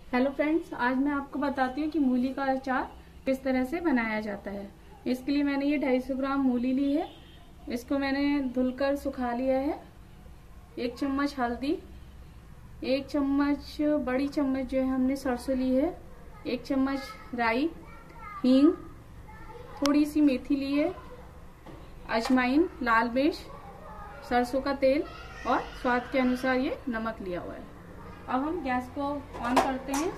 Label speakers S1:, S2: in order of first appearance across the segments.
S1: Hello friends, आज मैं आपको बताती हूँ कि मूली का अचार किस तरह से बनाया जाता है। इसके लिए मैंने ये 250 ग्राम मूली ली है। इसको मैंने धुलकर सुखा लिया है। 1 चम्मच हल्दी, 1 चम्मच बड़ी चम्मच जो है हमने सरसों ली है, 1 चम्मच राई, हींग, थोड़ी सी मेथी ली है, अजवाइन, लाल मिर्च, सरसों का तेल और स्वाद के अनुसार ये नमक लिया हुआ है। अब हम गैस को ऑन करते हैं।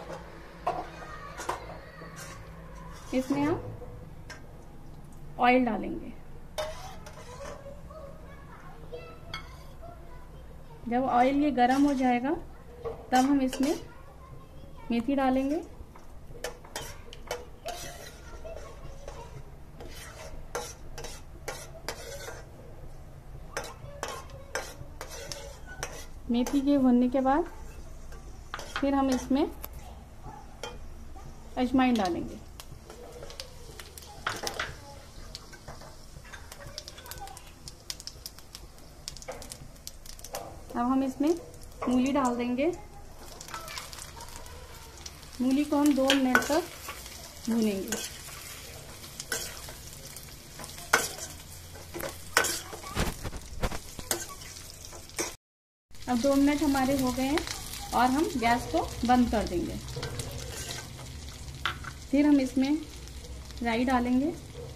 S1: इसमें हम ऑयल डालेंगे। जब ऑयल ये गर्म हो जाएगा तब हम इसमें मेथी डालेंगे, मेथी के भुनने के बाद फिर हम इसमें अजवाइन डालेंगे। अब हम इसमें मूली डाल देंगे। मूली को हम 2 मिनट तक भूनेंगे। अब 2 मिनट हमारे हो गए हैं और हम गैस को बंद कर देंगे। फिर हम इसमें राई डालेंगे,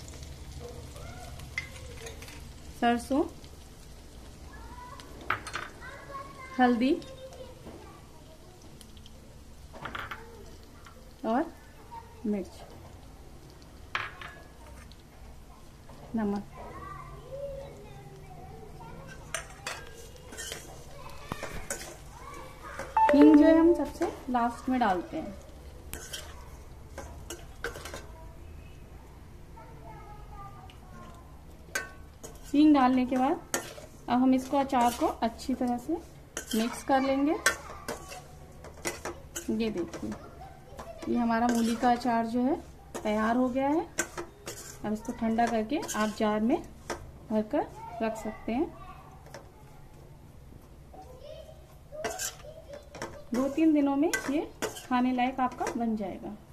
S1: सरसों, हल्दी और मिर्च, नमक। हींग जो है हम सबसे लास्ट में डालते हैं। हींग डालने के बाद अब हम इसको अचार को अच्छी तरह से मिक्स कर लेंगे। ये देखिए, ये हमारा मूली का अचार जो है तैयार हो गया है। अब इसको ठंडा करके आप जार में भरकर रख सकते हैं। 2-3 दिनों में ये खाने लायक आपका बन जाएगा।